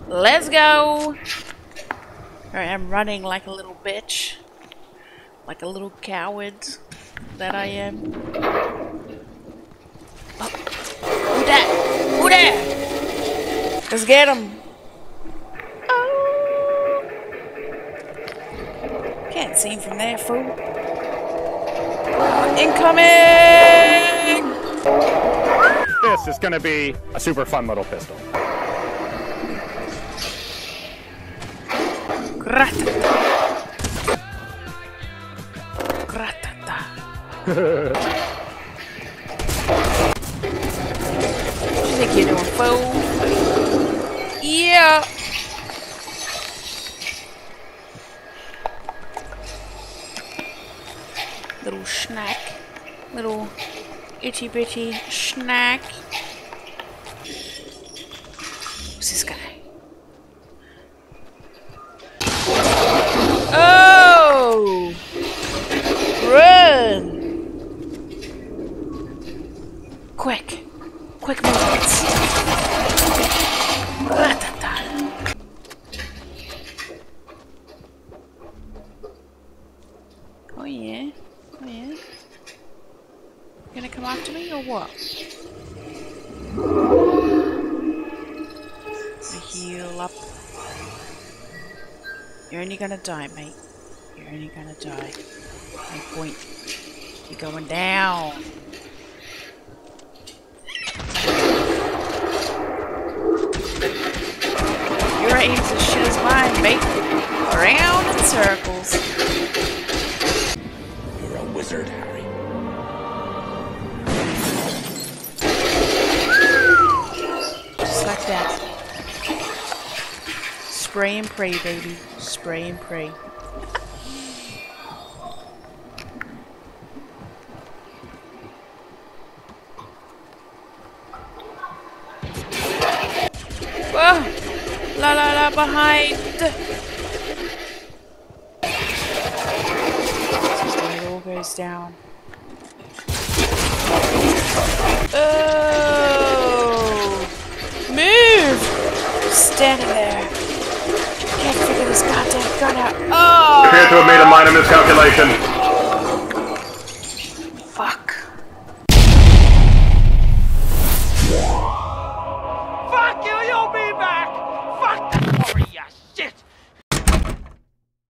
Let's go! Alright, I'm running like a little bitch. Like a little coward that I am. Oh. Who that? Who there? Let's get him! Oh. Can't see him from there, fool. Incoming! This is gonna be a super fun little pistol. Gratata. Gratata. What you think you're doing, fool? Yeah! Little snack. Little itty bitty snack. Who's this guy? Oh! Run! Quick! Quick movements! Ratata. Oh yeah? Oh yeah? You gonna come after me or what? Heal up. You're only gonna die, mate. You're only gonna die. No point. You're going down. Your aim is as shit as mine, mate. Around in circles. You're a wizard, Harry. Just like that. Spray and pray, baby. Spray and pray. Whoa! La la la behind! This is where it all goes down. Oh! Move! Standing there. Can't figure this goddamn gun out. Oh! You appear to have made a minor miscalculation.